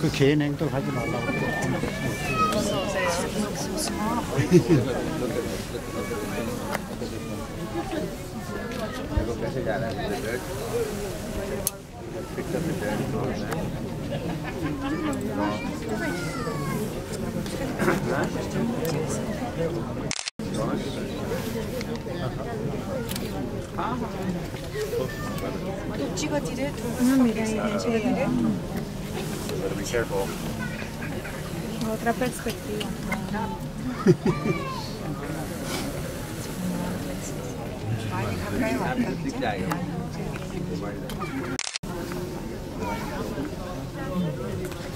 그 개인 행동 하지 말라고. 찍어드려? 찍어드려? Be careful. Otra perspectiva. 많이 가까이 왔다, 그죠?